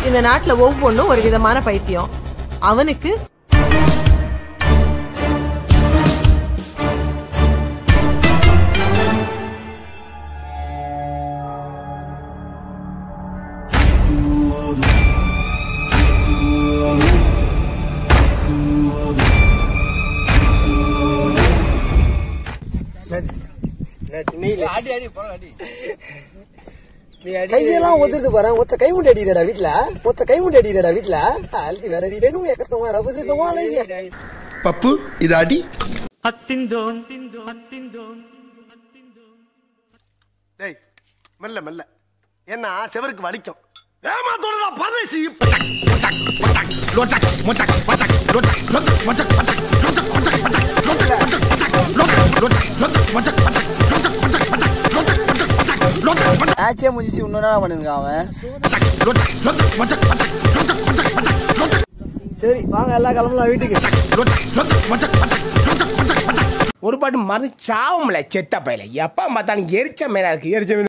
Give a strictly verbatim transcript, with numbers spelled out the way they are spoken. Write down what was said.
இந்த நாட்டுல ஒவ்வொன்றும் ஒரு விதமான பைத்தியம். அவனுக்கு கையெல்லாம் ஒத்துட்டு போறேன். ஒத்த கை முட்டி அடிக்கிறடா வீட்டுல, ஒத்த கை முட்டி அடிக்கிறடா வீட்டுல. அல்டி வேற அடிக்கிறேன். எக்கத்தவங்க ரபுதவங்க பப்பு இது அடி. டேய் மெல்ல மெல்ல, என்ன செவருக்கு வலிக்கும். ஆச்சே முடிச்சு இன்னொன்னா பண்ணுங்க அவன். சரி வாங்க எல்லா கிளம்பலாம் வீட்டுக்கு. ஒரு பாட்டு மருந்து சாவும்ல செத்த பையில எப்ப பார்த்தாலும் எரிச்ச மேல இருக்கு எரிச்ச